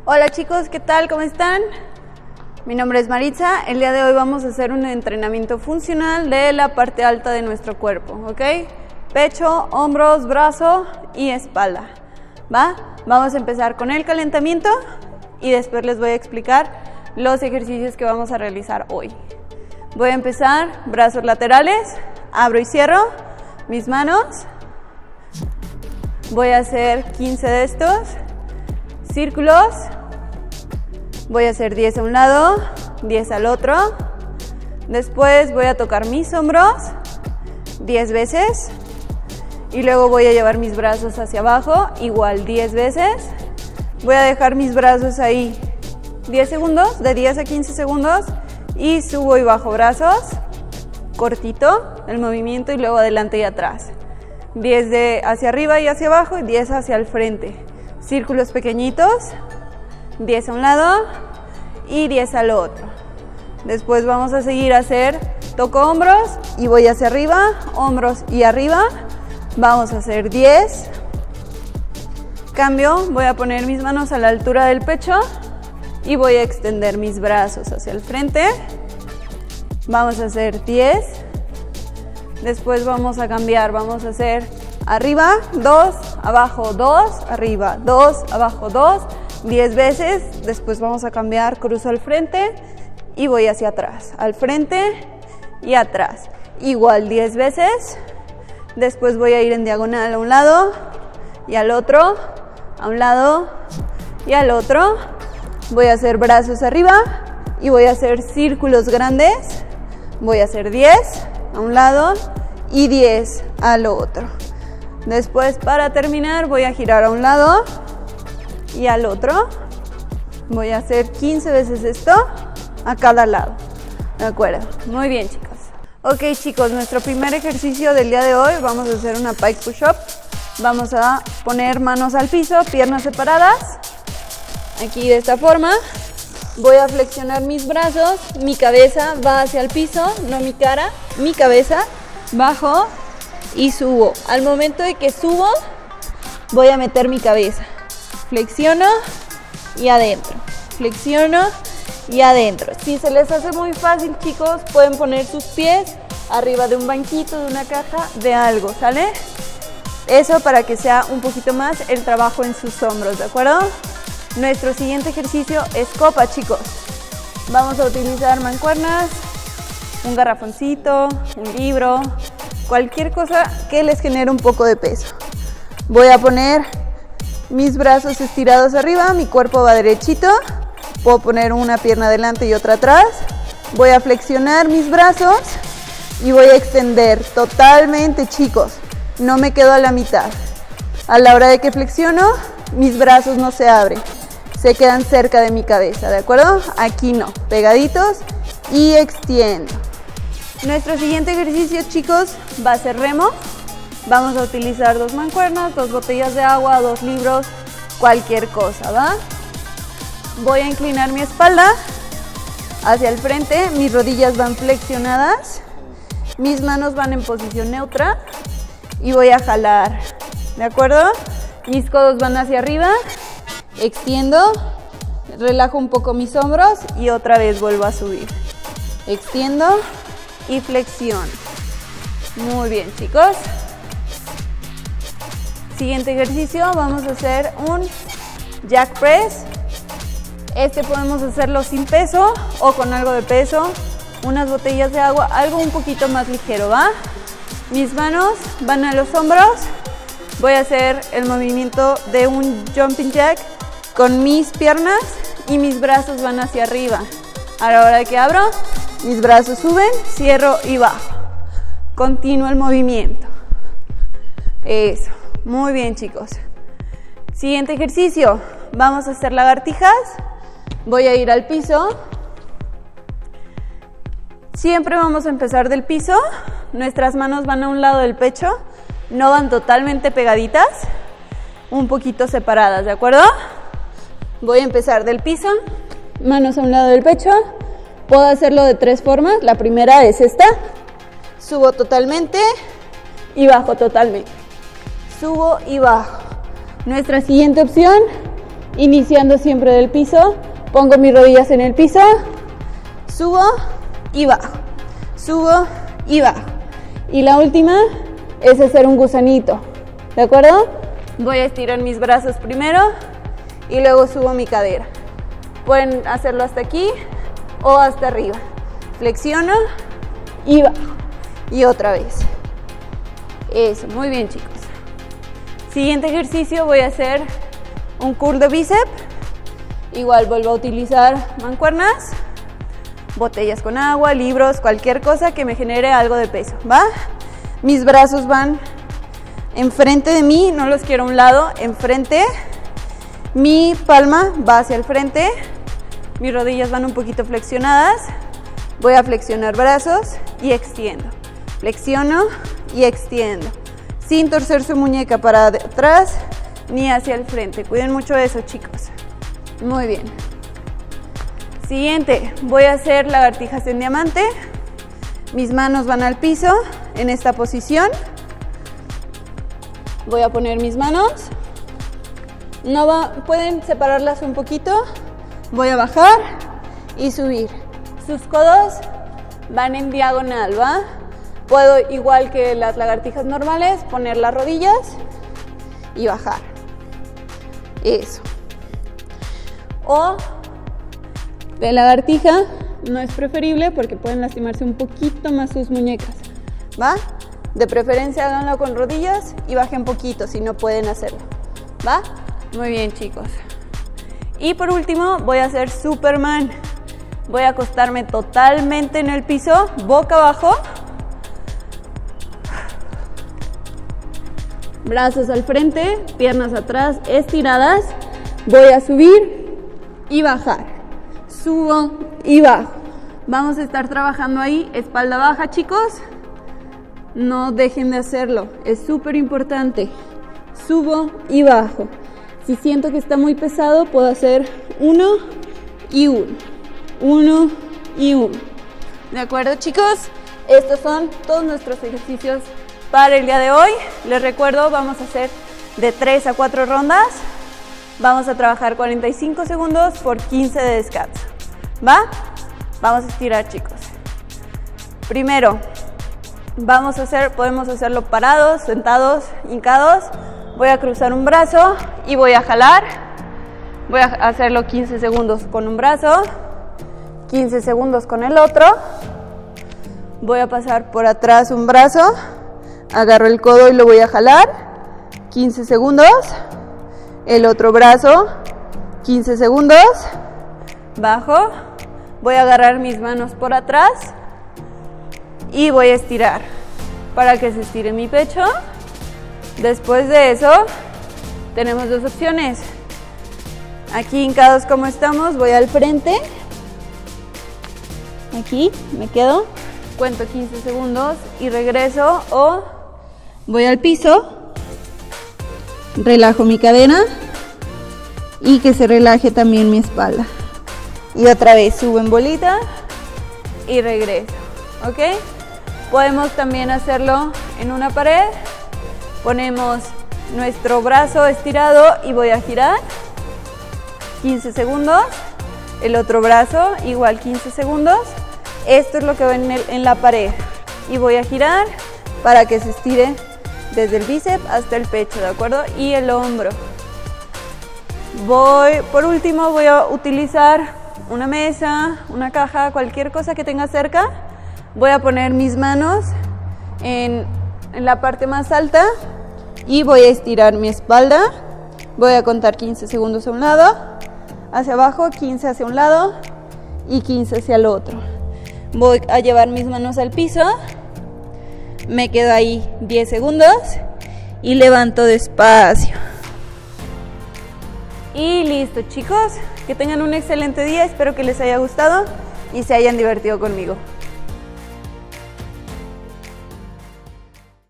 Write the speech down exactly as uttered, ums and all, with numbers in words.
Hola chicos, ¿qué tal? ¿Cómo están? Mi nombre es Maritza. El día de hoy vamos a hacer un entrenamiento funcional de la parte alta de nuestro cuerpo, ¿ok? Pecho, hombros, brazo y espalda, ¿va? Vamos a empezar con el calentamiento y después les voy a explicar los ejercicios que vamos a realizar hoy. Voy a empezar, brazos laterales, abro y cierro mis manos. Voy a hacer quince de estos círculos. Voy a hacer diez a un lado, diez al otro. Después voy a tocar mis hombros diez veces. Y luego voy a llevar mis brazos hacia abajo, igual diez veces. Voy a dejar mis brazos ahí diez segundos, de diez a quince segundos. Y subo y bajo brazos, cortito el movimiento y luego adelante y atrás. diez de hacia arriba y hacia abajo y diez hacia el frente. Círculos pequeñitos. diez a un lado y diez al otro. Después vamos a seguir a hacer toco hombros y voy hacia arriba, hombros y arriba. Vamos a hacer diez. Cambio, voy a poner mis manos a la altura del pecho y voy a extender mis brazos hacia el frente. Vamos a hacer diez. Después vamos a cambiar, vamos a hacer arriba, dos, abajo, dos, arriba, dos, abajo, dos. diez veces, después vamos a cambiar, cruzo al frente y voy hacia atrás, al frente y atrás, igual diez veces. Después voy a ir en diagonal a un lado y al otro, a un lado y al otro. Voy a hacer brazos arriba y voy a hacer círculos grandes. Voy a hacer diez a un lado y diez al otro. Después, para terminar, voy a girar a un lado y al otro. Voy a hacer quince veces esto a cada lado. ¿De acuerdo? Muy bien, chicos. Ok, chicos, nuestro primer ejercicio del día de hoy, vamos a hacer una pike push-up. Vamos a poner manos al piso, piernas separadas. Aquí de esta forma. Voy a flexionar mis brazos. Mi cabeza va hacia el piso, no mi cara. Mi cabeza, bajo y subo. Al momento de que subo, voy a meter mi cabeza. Flexiono y adentro, flexiono y adentro. Si se les hace muy fácil, chicos, pueden poner sus pies arriba de un banquito, de una caja, de algo, ¿sale? Eso para que sea un poquito más el trabajo en sus hombros, ¿de acuerdo? Nuestro siguiente ejercicio es copa, chicos. Vamos a utilizar mancuernas, un garrafoncito, un libro, cualquier cosa que les genere un poco de peso. Voy a poner mis brazos estirados arriba, mi cuerpo va derechito. Puedo poner una pierna adelante y otra atrás. Voy a flexionar mis brazos y voy a extender totalmente, chicos. No me quedo a la mitad. A la hora de que flexiono, mis brazos no se abren. Se quedan cerca de mi cabeza, ¿de acuerdo? Aquí no, pegaditos y extiendo. Nuestro siguiente ejercicio, chicos, va a ser remo. Vamos a utilizar dos mancuernas, dos botellas de agua, dos libros, cualquier cosa, ¿va? Voy a inclinar mi espalda hacia el frente, mis rodillas van flexionadas, mis manos van en posición neutra y voy a jalar, ¿de acuerdo? Mis codos van hacia arriba, extiendo, relajo un poco mis hombros y otra vez vuelvo a subir. Extiendo y flexiono. Muy bien, chicos. Siguiente ejercicio, vamos a hacer un jack press. Este podemos hacerlo sin peso o con algo de peso, unas botellas de agua, algo un poquito más ligero, ¿va? Mis manos van a los hombros. Voy a hacer el movimiento de un jumping jack con mis piernas y mis brazos van hacia arriba. A la hora de que abro, mis brazos suben, cierro y bajo. Continúo el movimiento. Eso. Muy bien, chicos. Siguiente ejercicio. Vamos a hacer lagartijas. Voy a ir al piso. Siempre vamos a empezar del piso. Nuestras manos van a un lado del pecho. No van totalmente pegaditas. Un poquito separadas, ¿de acuerdo? Voy a empezar del piso. Manos a un lado del pecho. Puedo hacerlo de tres formas. La primera es esta. Subo totalmente y bajo totalmente. Subo y bajo. Nuestra siguiente opción iniciando siempre del piso, pongo mis rodillas en el piso, subo y bajo, subo y bajo. Y la última es hacer un gusanito, ¿de acuerdo? Voy a estirar mis brazos primero y luego subo mi cadera. Pueden hacerlo hasta aquí o hasta arriba. Flexiono y bajo. Y otra vez. Eso, muy bien, chicos. Siguiente ejercicio, voy a hacer un curl de bíceps. Igual vuelvo a utilizar mancuernas, botellas con agua, libros, cualquier cosa que me genere algo de peso, ¿va? Mis brazos van enfrente de mí, no los quiero a un lado, enfrente. Mi palma va hacia el frente, mis rodillas van un poquito flexionadas. Voy a flexionar brazos y extiendo. Flexiono y extiendo. Sin torcer su muñeca para atrás ni hacia el frente. Cuiden mucho eso, chicos. Muy bien. Siguiente, voy a hacer lagartijas en diamante. Mis manos van al piso en esta posición. Voy a poner mis manos. No va, pueden separarlas un poquito. Voy a bajar y subir. Sus codos van en diagonal, ¿va? Puedo, igual que las lagartijas normales, poner las rodillas y bajar. Eso. O de lagartija no es preferible porque pueden lastimarse un poquito más sus muñecas, ¿va? De preferencia háganlo con rodillas y bajen poquito si no pueden hacerlo, ¿va? Muy bien, chicos. Y por último voy a hacer Superman. Voy a acostarme totalmente en el piso, boca abajo. Brazos al frente, piernas atrás, estiradas. Voy a subir y bajar. Subo y bajo. Vamos a estar trabajando ahí, espalda baja, chicos. No dejen de hacerlo, es súper importante. Subo y bajo. Si siento que está muy pesado, puedo hacer uno y uno. Uno y uno. ¿De acuerdo, chicos? Estos son todos nuestros ejercicios para el día de hoy. Les recuerdo, vamos a hacer de tres a cuatro rondas. Vamos a trabajar cuarenta y cinco segundos por quince de descanso. ¿Va? Vamos a estirar, chicos. Primero, vamos a hacer, podemos hacerlo parados, sentados, hincados. Voy a cruzar un brazo y voy a jalar. Voy a hacerlo quince segundos con un brazo, quince segundos con el otro. Voy a pasar por atrás un brazo, agarro el codo y lo voy a jalar, quince segundos. El otro brazo, quince segundos. Bajo, voy a agarrar mis manos por atrás y voy a estirar para que se estire mi pecho. Después de eso, tenemos dos opciones. Aquí hincados como estamos, voy al frente. Aquí me quedo, cuento quince segundos y regreso, o voy al piso, relajo mi cadera y que se relaje también mi espalda. Y otra vez subo en bolita y regreso, ¿ok? Podemos también hacerlo en una pared. Ponemos nuestro brazo estirado y voy a girar quince segundos. El otro brazo igual quince segundos. Esto es lo que va en, el, en la pared. Y voy a girar para que se estire desde el bíceps hasta el pecho, ¿de acuerdo? Y el hombro. Voy, por último voy a utilizar una mesa, una caja, cualquier cosa que tenga cerca. Voy a poner mis manos en, en la parte más alta y voy a estirar mi espalda. Voy a contar quince segundos a un lado, hacia abajo, quince hacia un lado y quince hacia el otro. Voy a llevar mis manos al piso, me quedo ahí diez segundos y levanto despacio. Y listo, chicos, que tengan un excelente día, espero que les haya gustado y se hayan divertido conmigo.